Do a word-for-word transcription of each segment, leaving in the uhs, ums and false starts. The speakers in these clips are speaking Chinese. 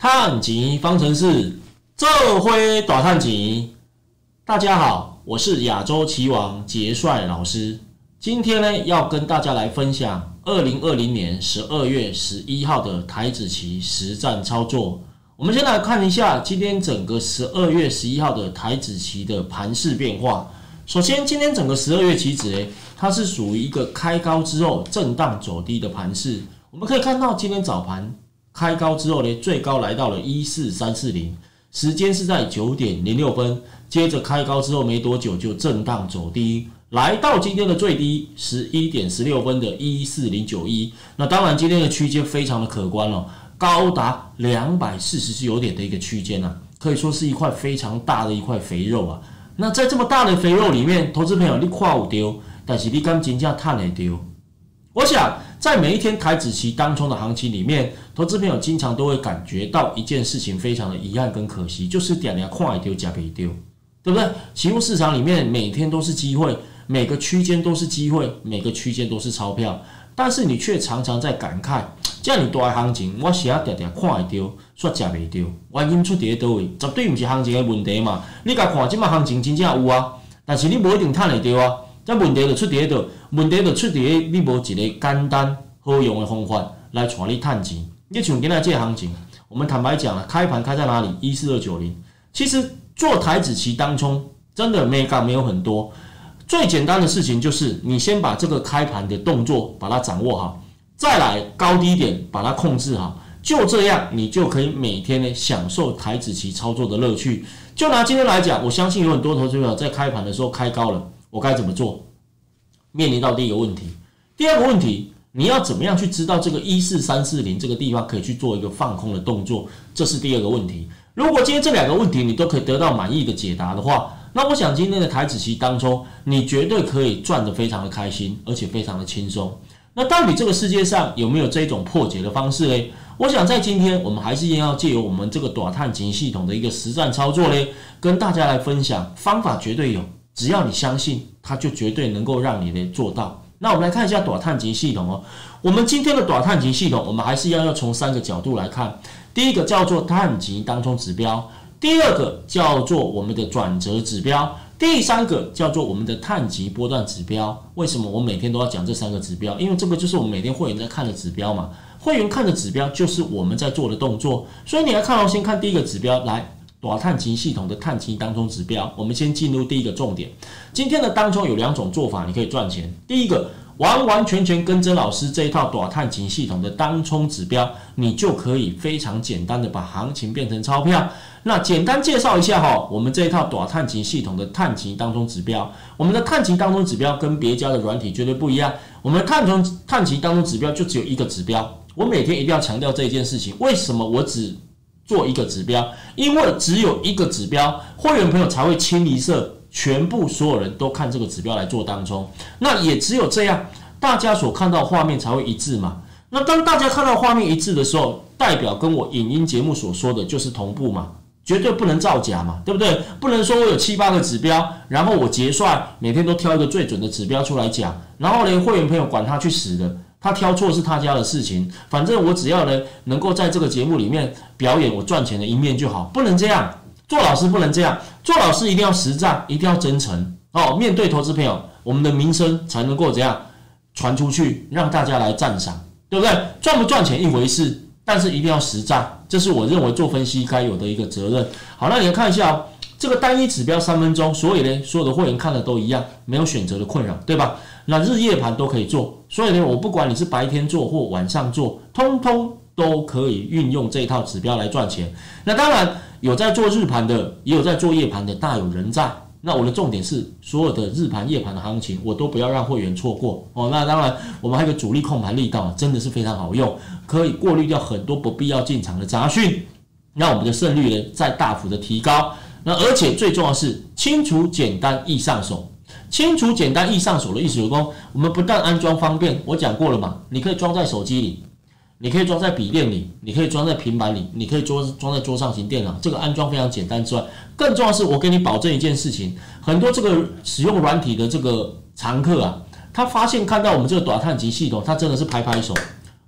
探钱方程式，这回大探钱。大家好，我是亚洲棋王杰帅老师。今天呢，要跟大家来分享二零二零年十二月十一号的台指期实战操作。我们先来看一下今天整个十二月十一号的台指期的盘势变化。首先，今天整个十二月期指呢，它是属于一个开高之后震荡走低的盘势。我们可以看到，今天早盘开高之后呢，最高来到了一四三四零，时间是在九点零六分。接着开高之后没多久就震荡走低，来到今天的最低十一点十六分的一四零九一。那当然，今天的区间非常的可观了，高达两百四十九点的一个区间啊，可以说是一块非常大的一块肥肉啊。那在这么大的肥肉里面，投资朋友你看有丢，但是你敢真正赚得丢？我想，在每一天台指期当冲的行情里面，投资朋友经常都会感觉到一件事情非常的遗憾跟可惜，就是点点看会丢假没丢，对不对？期货市场里面每天都是机会，每个区间都是机会，每个区间都是钞票，但是你却常常在感慨，这样大的行情，我是要点点看会丢，却假没丢，原因出在倒位？绝对不是行情的问题嘛。你甲看，即马行情真正有啊，但是你不一定赚得到啊。这问题就出在倒，问题就出在你无一个简单好用的方法来带你赚钱。你像今仔这个行情，我们坦白讲啊，开盘开在哪里？一四二九零。其实做台指期当冲，真的美感没有很多。最简单的事情就是你先把这个开盘的动作把它掌握好，再来高低点把它控制好，就这样你就可以每天呢享受台指期操作的乐趣。就拿今天来讲，我相信有很多投资者在开盘的时候开高了，我该怎么做？面临到第一个问题，第二个问题，你要怎么样去知道这个一四三四零这个地方可以去做一个放空的动作？这是第二个问题。如果今天这两个问题你都可以得到满意的解答的话，那我想今天的台指期当中，你绝对可以赚得非常的开心，而且非常的轻松。那到底这个世界上有没有这种破解的方式呢？我想在今天我们还是要借由我们这个短探钱系统的一个实战操作呢，跟大家来分享方法，绝对有，只要你相信，它就绝对能够让你呢做到。那我们来看一下短探钱系统哦。我们今天的短探钱系统，我们还是要要从三个角度来看。第一个叫做探钱当冲指标，第二个叫做我们的转折指标，第三个叫做我们的探钱波段指标。为什么我每天都要讲这三个指标？因为这个就是我们每天会员在看的指标嘛。会员看的指标就是我们在做的动作，所以你来看哦，先看第一个指标，来短探钱系统的探钱当冲指标。我们先进入第一个重点。今天的当冲有两种做法，你可以赚钱。第一个，完完全全跟着老师这一套短探钱系统的当冲指标，你就可以非常简单的把行情变成钞票。那简单介绍一下哈，我们这一套短探钱系统的探钱当冲指标，我们的探钱当冲指标跟别家的软体绝对不一样。我们的探冲探钱当冲指标就只有一个指标，我每天一定要强调这一件事情。为什么我只做一个指标？因为只有一个指标，会员朋友才会清一色，全部所有人都看这个指标来做当冲。那也只有这样，大家所看到画面才会一致嘛。那当大家看到画面一致的时候，代表跟我影音节目所说的就是同步嘛，绝对不能造假嘛，对不对？不能说我有七八个指标，然后我结算每天都挑一个最准的指标出来讲，然后连会员朋友管他去死的。他挑错是他家的事情，反正我只要呢能够在这个节目里面表演我赚钱的一面就好，不能这样。做老师不能这样，做老师一定要实战，一定要真诚哦。面对投资朋友，我们的名声才能够怎样传出去，让大家来赞赏，对不对？赚不赚钱一回事，但是一定要实战，这是我认为做分析该有的一个责任。好，那你来看一下哦，这个单一指标三分钟，所以呢，所有的会员看的都一样，没有选择的困扰，对吧？那日夜盘都可以做，所以呢，我不管你是白天做或晚上做，通通都可以运用这一套指标来赚钱。那当然有在做日盘的，也有在做夜盘的，大有人在。那我的重点是，所有的日盘、夜盘的行情，我都不要让会员错过哦。那当然，我们还有一个主力控盘力道，真的是非常好用，可以过滤掉很多不必要进场的杂讯，让我们的胜率呢再大幅的提高。那而且最重要的是，清楚、简单、易上手。清楚、简单、易上手的意思就是说，我们不但安装方便，我讲过了嘛，你可以装在手机里，你可以装在笔电里，你可以装在平板里，你可以装装在桌上型电脑，这个安装非常简单之外，更重要的是，我给你保证一件事情，很多这个使用软体的这个常客啊，他发现看到我们这个短探钱系统，他真的是拍拍手。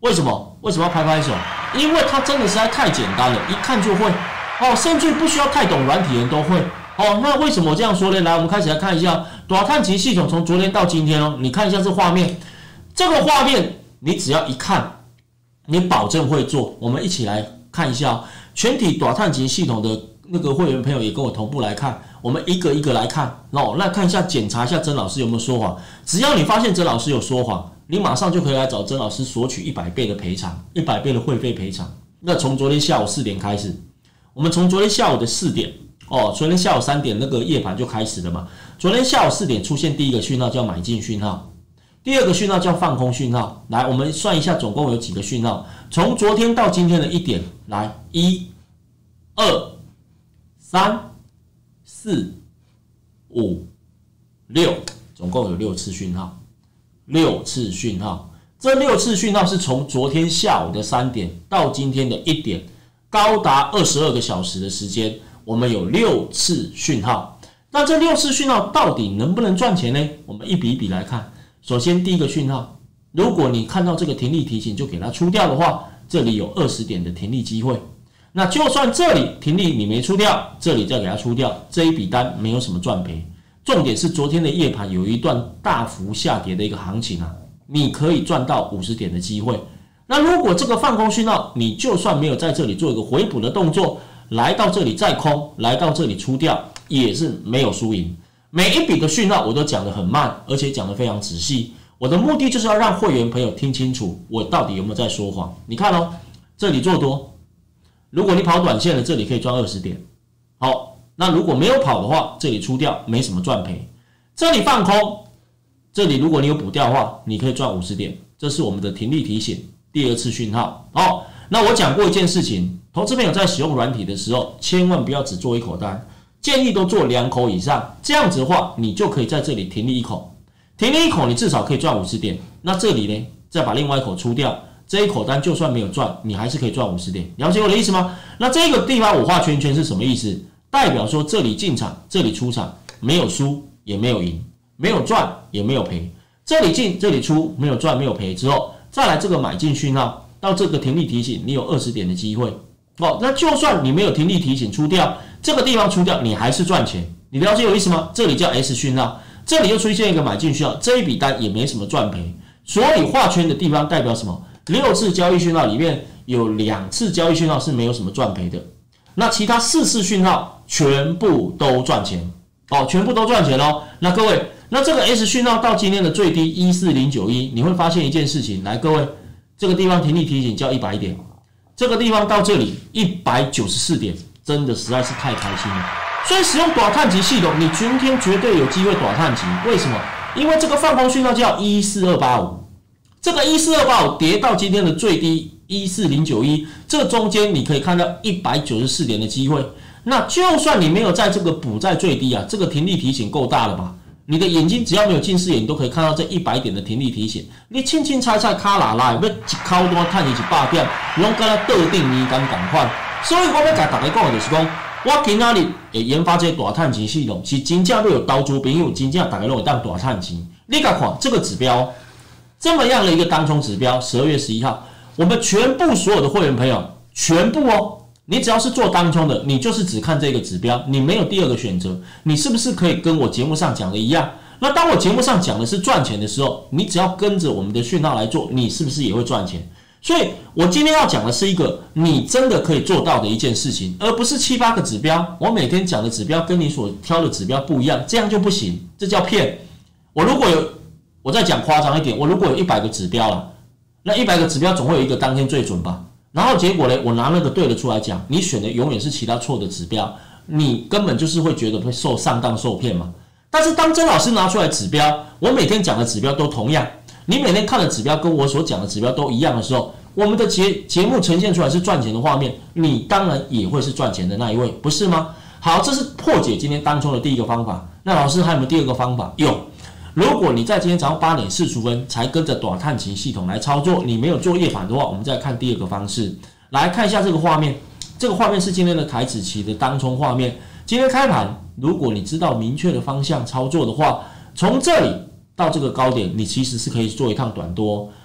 为什么？为什么要拍拍手？因为它真的实在太简单了，一看就会哦，甚至不需要太懂软体人都会哦。那为什么我这样说呢？来，我们开始来看一下短碳期系统从昨天到今天哦，你看一下这画面，这个画面你只要一看，你保证会做。我们一起来看一下、哦、全体短碳期系统的那个会员朋友也跟我同步来看，我们一个一个来看哦，那看一下检查一下曾老师有没有说谎。只要你发现曾老师有说谎，你马上就可以来找曾老师索取一百倍的赔偿，一百倍的会费赔偿。那从昨天下午四点开始，我们从昨天下午的四点哦，昨天下午三点那个夜盘就开始了嘛。昨天下午四点出现第一个讯号叫买进讯号，第二个讯号叫放空讯号。来，我们算一下总共有几个讯号，从昨天到今天的一点，来一、二、三、四、五、六，总共有六次讯号。六次讯号，这六次讯号是从昨天下午的三点到今天的一点，高达二十二个小时的时间，我们有六次讯号。那这六次讯号到底能不能赚钱呢？我们一笔一笔来看。首先第一个讯号，如果你看到这个停利提醒就给它出掉的话，这里有二十点的停利机会。那就算这里停利你没出掉，这里再给它出掉，这一笔单没有什么赚赔。重点是昨天的夜盘有一段大幅下跌的一个行情啊，你可以赚到五十点的机会。那如果这个放空讯号，你就算没有在这里做一个回补的动作，来到这里再空，来到这里出掉，也是没有输赢。每一笔的讯号我都讲得很慢，而且讲得非常仔细。我的目的就是要让会员朋友听清楚我到底有没有在说谎。你看哦，这里做多，如果你跑短线的，这里可以赚二十点。好。那如果没有跑的话，这里出掉没什么赚赔。这里放空，这里如果你有补掉的话，你可以赚五十点。这是我们的停利提醒，第二次讯号。好，那我讲过一件事情，投资朋友在使用软体的时候，千万不要只做一口单，建议都做两口以上。这样子的话，你就可以在这里停利一口，停利一口，你至少可以赚五十点。那这里呢，再把另外一口出掉，这一口单就算没有赚，你还是可以赚五十点。了解我的意思吗？那这个地方我画圈圈是什么意思？代表说这里进场，这里出场，没有输也没有赢，没有赚也没有赔。这里进，这里出，没有赚没有赔之后，再来这个买进讯号到这个停利提醒，你有二十点的机会。哦，那就算你没有停利提醒出掉，这个地方出掉，你还是赚钱。你了解我意思吗？这里叫 S 讯号，这里又出现一个买进讯号，这一笔单也没什么赚赔。所以画圈的地方代表什么？六次交易讯号里面有两次交易讯号是没有什么赚赔的。那其他四次讯号全部都赚钱哦，全部都赚钱哦。那各位，那这个 S 讯号到今天的最低一四零九一，你会发现一件事情，来各位，这个地方停利提醒叫一百点，这个地方到这里一百九十四点，真的实在是太开心了。所以使用短碳级系统，你今天绝对有机会短碳级。为什么？因为这个放空讯号叫一四二八五，这个一四二八五跌到今天的最低一四零九一，这中间你可以看到一百九十四点的机会。那就算你没有在这个补在最低啊，这个停利提醒够大了吧？你的眼睛只要没有近视眼，你都可以看到这一百点的停利提醒。你轻轻踩踩卡拉拉，要一口多探一百点，拢跟他倒定你敢赶快。所以我要跟大家讲的就是讲，我今仔日会研发这大碳钱系统，是真正都有投资朋友，真正大家都有当大碳钱。你看看这个指标，这么样的一个当冲指标，十二月十一号。我们全部所有的会员朋友，全部哦，你只要是做当冲的，你就是只看这个指标，你没有第二个选择。你是不是可以跟我节目上讲的一样？那当我节目上讲的是赚钱的时候，你只要跟着我们的讯号来做，你是不是也会赚钱？所以我今天要讲的是一个你真的可以做到的一件事情，而不是七八个指标。我每天讲的指标跟你所挑的指标不一样，这样就不行，这叫骗。我如果有，我再讲夸张一点，我如果有一百个指标了。那一百个指标总会有一个当天最准吧？然后结果呢，我拿那个对的出来讲，你选的永远是其他错的指标，你根本就是会觉得会受上当受骗嘛。但是当曾老师拿出来指标，我每天讲的指标都同样，你每天看的指标跟我所讲的指标都一样的时候，我们的节节目呈现出来是赚钱的画面，你当然也会是赚钱的那一位，不是吗？好，这是破解今天当冲的第一个方法。那老师还有没有第二个方法？有。如果你在今天早上八点四十分才跟着短碳期系统来操作，你没有做夜盘的话，我们再看第二个方式，来看一下这个画面。这个画面是今天的台指期的当冲画面。今天开盘，如果你知道明确的方向操作的话，从这里到这个高点，你其实是可以做一趟短多。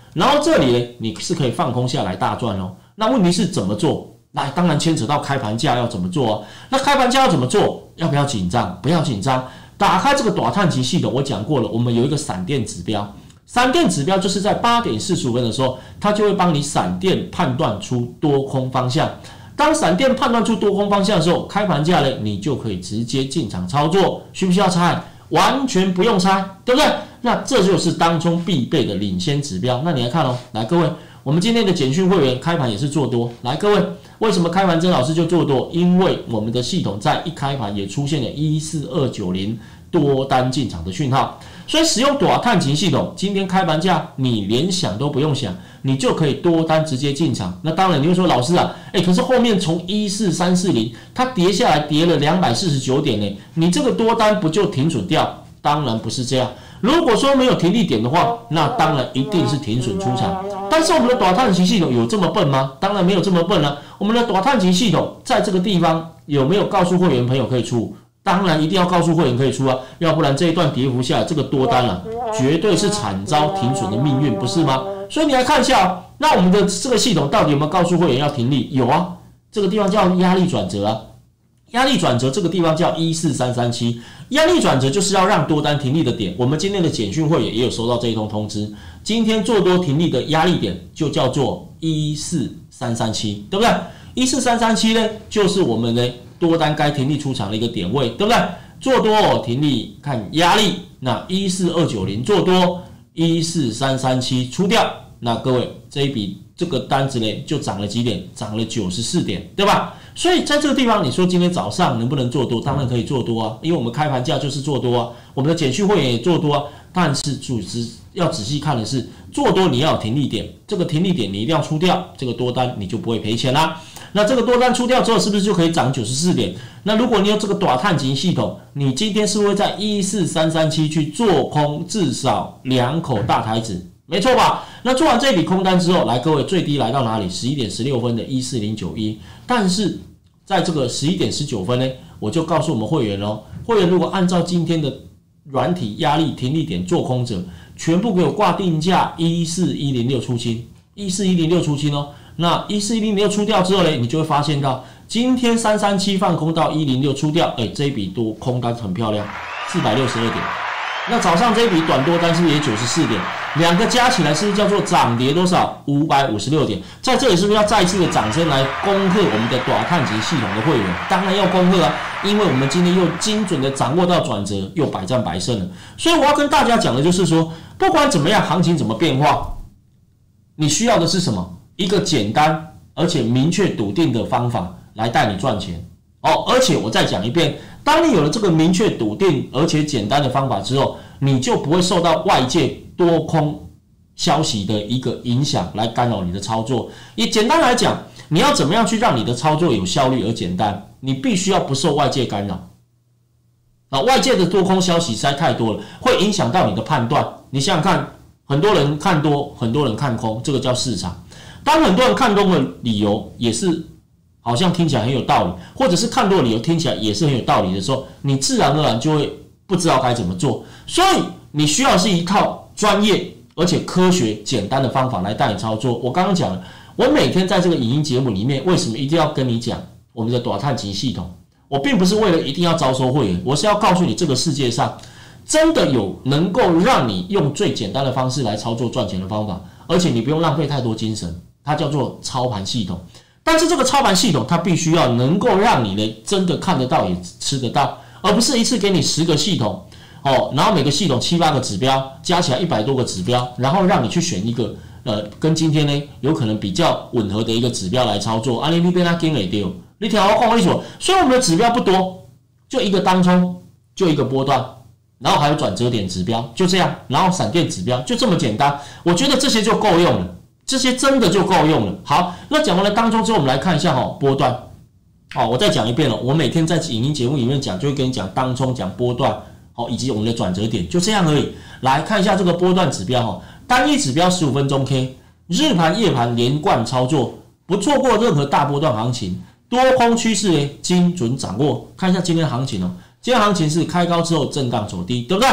然后这里呢，你是可以放空下来大赚哦。那问题是怎么做？来，当然牵扯到开盘价要怎么做啊？那开盘价要怎么做？要不要紧张？不要紧张。打开这个短探期系统，我讲过了，我们有一个闪电指标。闪电指标就是在八点四十五分的时候，它就会帮你闪电判断出多空方向。当闪电判断出多空方向的时候，开盘价呢，你就可以直接进场操作。需不需要猜？完全不用猜，对不对？那这就是当冲必备的领先指标。那你来看哦，来各位，我们今天的简讯会员开盘也是做多。来各位，为什么开盘曾老师就做多？因为我们的系统在一开盘也出现了一四二九零多单进场的讯号。所以使用短探期系统，今天开盘价你连想都不用想，你就可以多单直接进场。那当然你会说老师啊，哎，可是后面从一四三四零它跌下来跌了两百四十九点呢，你这个多单不就停损掉？当然不是这样。如果说没有停利点的话，那当然一定是停损出场。但是我们的短探期系统有这么笨吗？当然没有这么笨啊。我们的短探期系统在这个地方有没有告诉会员朋友可以出？当然一定要告诉会员可以出啊，要不然这一段跌幅下来，这个多单啊，绝对是惨遭停损的命运，不是吗？所以你来看一下哦，那我们的这个系统到底有没有告诉会员要停利？有啊，这个地方叫压力转折啊，压力转折这个地方叫一四三三七，压力转折就是要让多单停利的点。我们今天的简讯会员也有收到这一通通知，今天做多停利的压力点就叫做一四三三七，对不对？一四三三七呢，就是我们的多单该停利出场的一个点位，对不对？做多停利看压力，那一四二九零做多，一四三三七出掉，那各位这一笔这个单子呢就涨了几点？涨了九十四点，对吧？所以在这个地方，你说今天早上能不能做多？当然可以做多啊，因为我们开盘价就是做多啊，我们的简讯会员也做多啊。但是组织要仔细看的是，做多你要有停利点，这个停利点你一定要出掉，这个多单你就不会赔钱啦。那这个多单出掉之后，是不是就可以涨九十四点？那如果你有这个短探级系统，你今天是不是会在一四三三七去做空至少两口大台子？没错吧？那做完这笔空单之后，来各位最低来到哪里？十一点十六分的一四零九一，但是在这个十一点十九分呢，我就告诉我们会员哦，会员如果按照今天的软体压力停利点做空者，全部给我挂定价一四一零六出清，一四一零六出清哦。那一四一零六出掉之后呢，你就会发现到今天三三七放空到一零六出掉，哎，这一笔多空单很漂亮，四百六十二点。那早上这一笔短多单是不是也九十四点？两个加起来是不是叫做涨跌多少？五百五十六点。在这里是不是要再一次的掌声来恭贺我们的短探级系统的会员？当然要恭贺啊，因为我们今天又精准的掌握到转折，又百战百胜了。所以我要跟大家讲的就是说，不管怎么样，行情怎么变化，你需要的是什么？一个简单而且明确笃定的方法来带你赚钱哦。而且我再讲一遍，当你有了这个明确笃定而且简单的方法之后，你就不会受到外界多空消息的一个影响来干扰你的操作。也简单来讲，你要怎么样去让你的操作有效率而简单？你必须要不受外界干扰。啊，外界的多空消息实在太多了，会影响到你的判断。你想想看，很多人看多，很多人看空，这个叫市场。当很多人看空的理由也是好像听起来很有道理，或者是看多的理由听起来也是很有道理的时候，你自然而然就会不知道该怎么做。所以你需要的是一套专业而且科学简单的方法来带你操作。我刚刚讲了，我每天在这个影音节目里面为什么一定要跟你讲我们的短探级系统？我并不是为了一定要招收会员，我是要告诉你这个世界上真的有能够让你用最简单的方式来操作赚钱的方法，而且你不用浪费太多精神，它叫做操盘系统。但是这个操盘系统它必须要能够让你呢真的看得到也吃得到，而不是一次给你十个系统哦，然后每个系统七八个指标，加起来一百多个指标，然后让你去选一个呃跟今天呢有可能比较吻合的一个指标来操作。啊，你你被它跟了丢，你听我讲清楚。所以我们的指标不多，就一个当冲，就一个波段，然后还有转折点指标，就这样，然后闪电指标，就这么简单。我觉得这些就够用了，这些真的就够用了。好，那讲完了当冲之后，我们来看一下哈波段。好，我再讲一遍了，我每天在影音节目里面讲，就会跟你讲当冲、讲波段。好，以及我们的转折点，就这样而已。来看一下这个波段指标哈，单一指标十五分钟 K， 日盘、夜盘连贯操作，不错过任何大波段行情，多空趋势呢精准掌握。看一下今天的行情哦，今天行情是开高之后震荡走低，对不对？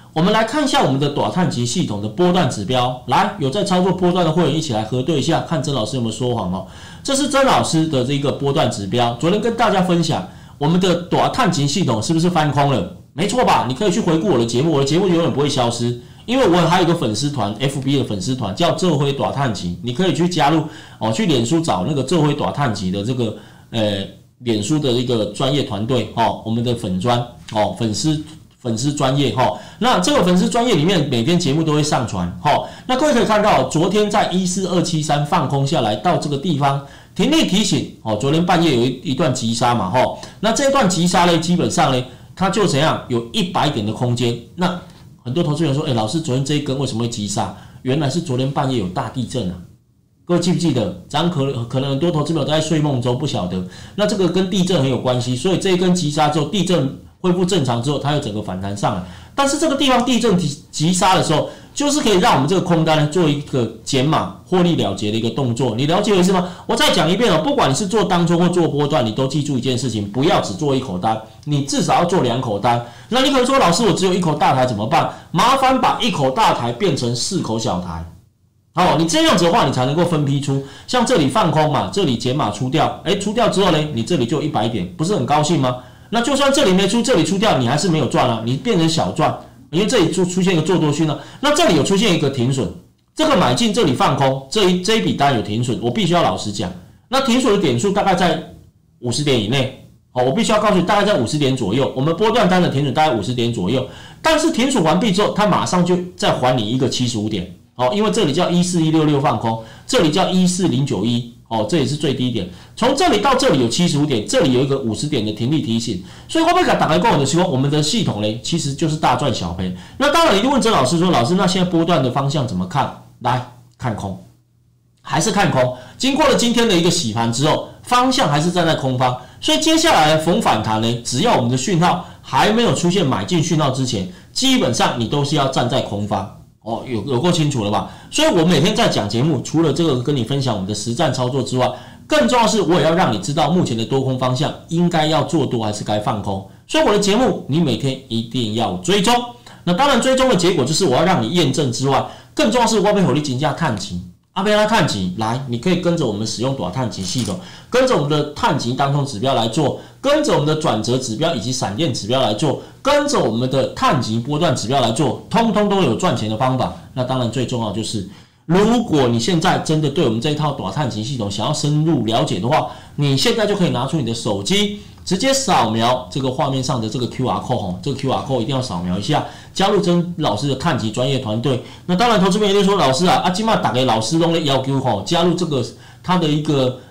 我们来看一下我们的短碳级系统的波段指标。来，有在操作波段的会员一起来核对一下，看曾老师有没有说谎哦。这是曾老师的这个波段指标，昨天跟大家分享我们的短碳级系统是不是翻空了？没错吧？你可以去回顾我的节目，我的节目永远不会消失。因为我还有一个粉丝团 ，F B 的粉丝团叫这辉大探级，你可以去加入哦，去脸书找那个这辉大探级的这个呃脸书的一个专业团队哦，我们的粉专哦粉丝粉丝专业哈、哦，那这个粉丝专业里面每天节目都会上传哈、哦。那各位可以看到，昨天在一四二七三放空下来到这个地方停利提醒哦，昨天半夜有一一段急杀嘛哈、哦，那这段急杀呢，基本上呢它就怎样有一百点的空间那。很多投资人说：“哎、欸，老师，昨天这一根为什么会急杀？原来是昨天半夜有大地震啊！各位记不记得？咱可可能很多投资者都在睡梦中不晓得。那这个跟地震很有关系，所以这一根急杀之后，地震恢复正常之后，它又整个反弹上来。但是这个地方地震急杀的时候，就是可以让我们这个空单呢做一个减码获利了结的一个动作。你了解我意思吗？我再讲一遍哦，不管你是做当冲或做波段，你都记住一件事情，不要只做一口单，你至少要做两口单。那你可能说，老师，我只有一口大台怎么办？麻烦把一口大台变成四口小台。好，你这样子的话，你才能够分批出。像这里放空嘛，这里减码出掉，哎，出掉之后呢，你这里就一百点，不是很高兴吗？那就算这里没出，这里出掉，你还是没有赚啊，你变成小赚。因为这里出出现一个做多讯呢，那这里有出现一个停损，这个买进，这里放空，这一这一笔单有停损，我必须要老实讲，那停损的点数大概在五十点以内，好，我必须要告诉你，大概在五十点左右，我们波段单的停损大概五十点左右，但是停损完毕之后，它马上就再还你一个七十五点，好，因为这里叫一四一六六放空，这里叫一四零九一。哦，这也是最低点，从这里到这里有七十五点，这里有一个五十点的停利提醒，所以会不会打开跟我的希望，我们的系统呢，其实就是大赚小赔。那当然，你就问曾老师说，老师，那现在波段的方向怎么看？来看空，还是看空？经过了今天的一个洗盘之后，方向还是站在空方，所以接下来逢反弹呢，只要我们的讯号还没有出现买进讯号之前，基本上你都是要站在空方。哦，有有够清楚了吧？所以我每天在讲节目，除了这个跟你分享我们的实战操作之外，更重要的是我也要让你知道目前的多空方向应该要做多还是该放空。所以我的节目你每天一定要追踪。那当然追踪的结果就是我要让你验证之外，更重要的是我要给你金价探级。阿贝拉探级来，你可以跟着我们使用短探级系统，跟着我们的探级当冲指标来做，跟着我们的转折指标以及闪电指标来做，跟着我们的探级波段指标来做，通通都有赚钱的方法。那当然最重要就是，如果你现在真的对我们这一套短探级系统想要深入了解的话，你现在就可以拿出你的手机，直接扫描这个画面上的这个 Q R code， 这个 Q R code 一定要扫描一下，加入曾老师的探级专业团队。那当然，投资朋友一定说，老师啊，啊，今嘛打给老师都在要求吼，加入这个他的一个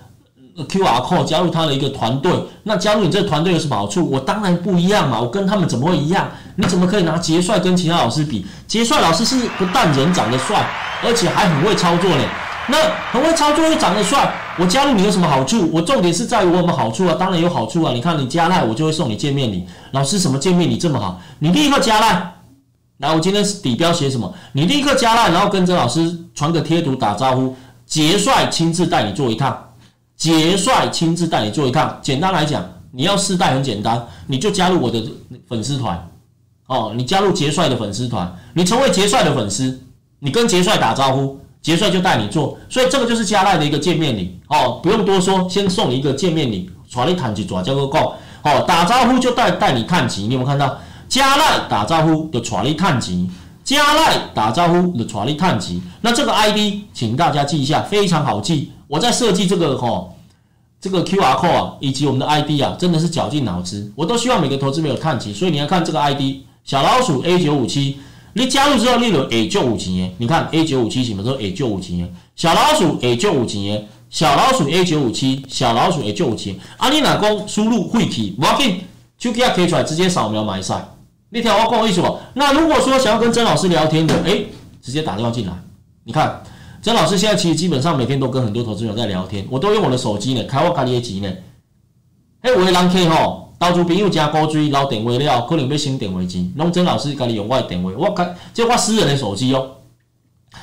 Q R code， 加入他的一个团队。那加入你这个团队有什么好处？我当然不一样嘛，我跟他们怎么会一样？你怎么可以拿杰帅跟其他老师比？杰帅老师是不但人长得帅，而且还很会操作呢。那很会操作又长得帅，我加入你有什么好处？我重点是在于我有没有好处啊？当然有好处啊！你看你加赖，我就会送你见面礼。老师什么见面礼这么好？你立刻加赖。来，我今天底标写什么？你立刻加赖，然后跟曾老师传个贴图打招呼。杰帅亲自带你做一趟，杰帅亲自带你做一趟。简单来讲，你要试戴很简单，你就加入我的粉丝团哦，你加入杰帅的粉丝团，你成为杰帅的粉丝，你跟杰帅打招呼。杰帅就带你做，所以这个就是加赖的一个见面礼哦，不用多说，先送你一个见面礼，带你探级抓叫个够哦，打招呼就带带你探级，你有没有看到？加赖打招呼就带你探级，加赖打招呼就带你探级。那这个 I D 请大家记一下，非常好记。我在设计这个哦，这个 Q R code 啊，以及我们的 I D 啊，真的是绞尽脑汁，我都希望每个投资没有探级，所以你要看这个 I D 小老鼠 A 九五七。你加入之后，你就会就有钱的。你看 A 九五七什么时候会就有钱的？小老鼠会就有钱的，小老鼠 A 九五七，小老鼠会就有钱。啊，你若讲输入汇期，不要紧，手机啊开出来，直接扫描买晒。你听我讲的意思不？那如果说想要跟曾老师聊天的，哎，直接打电话进来。你看，曾老师现在其实基本上每天都跟很多投资人在聊天，我都用我的手机呢，开我家己的钱呢。迄有的人客吼。投资朋友真古锥，留电话了，可能要省电话钱，拢曾老师家己用我的电话，我这我私人的手机哦。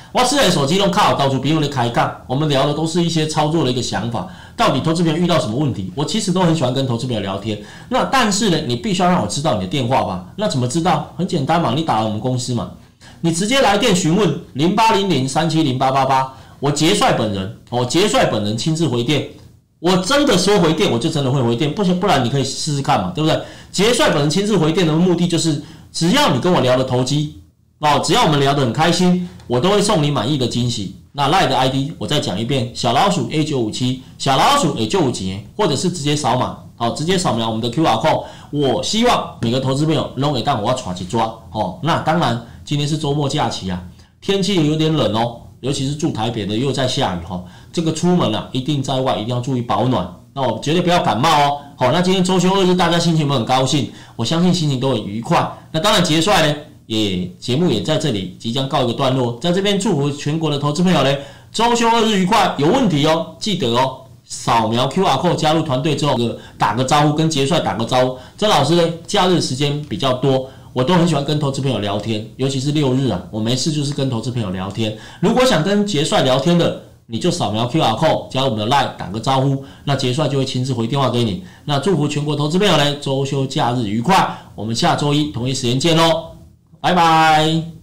我私人手机都靠到处别人的开杠，我们聊的都是一些操作的一个想法，到底投资朋友遇到什么问题，我其实都很喜欢跟投资朋友聊天。那但是呢，你必须要让我知道你的电话吧？那怎么知道？很简单嘛，你打了我们公司嘛，你直接来电询问零八零零三七零八八八，我杰帅本人，我杰帅本人亲自回电。我真的说回电，我就真的会回电，不行，不然你可以试试看嘛，对不对？杰帅本人亲自回电的目的就是，只要你跟我聊的投机哦，只要我们聊得很开心，我都会送你满意的惊喜。那 Line 的 I D 我再讲一遍，小老鼠 A 九五七，小老鼠 A 九五七，或者是直接扫码，好，直接扫描我们的 Q R code。我希望每个投资朋友都可以当我要抓去抓哦。那当然，今天是周末假期啊，天气有点冷哦。尤其是住台北的又在下雨哈，这个出门啊一定在外一定要注意保暖，那我绝对不要感冒哦。好，那今天周休二日，大家心情有没有很高兴？我相信心情都很愉快。那当然结帅呢，也节目也在这里即将告一个段落，在这边祝福全国的投资朋友呢，周休二日愉快。有问题哦，记得哦，扫描 Q R code 加入团队之后，打个招呼，跟结帅打个招呼。曾老师呢，假日时间比较多。我都很喜欢跟投资朋友聊天，尤其是六日啊，我没事就是跟投资朋友聊天。如果想跟杰帅聊天的，你就扫描 Q R code 加入我们的 Line 打个招呼，那杰帅就会亲自回电话给你。那祝福全国投资朋友呢，周休假日愉快，我们下周一同一时间见喽，拜拜。